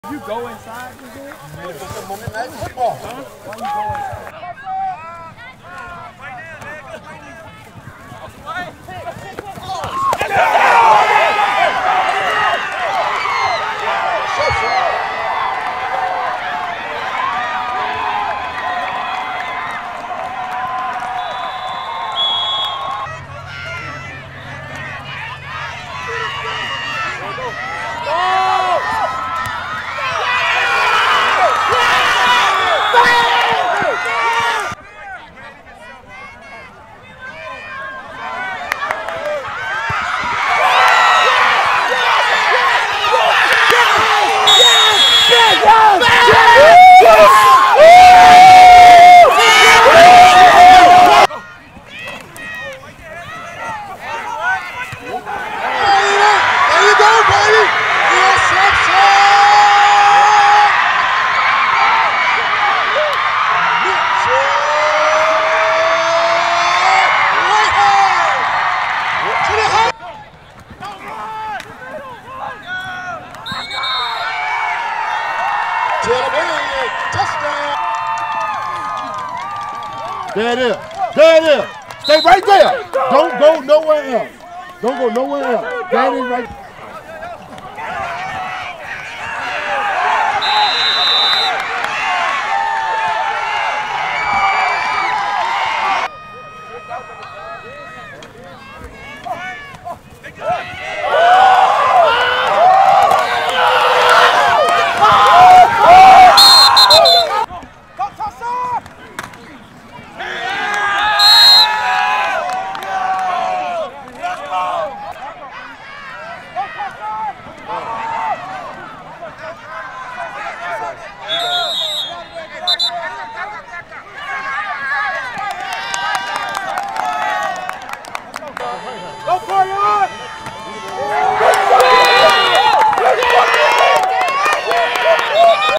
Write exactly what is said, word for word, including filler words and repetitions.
You go inside, you did? Football. Huh? Why you go inside? There it is. There it is. Stay right there. Don't go nowhere else. Don't go nowhere else. That is right.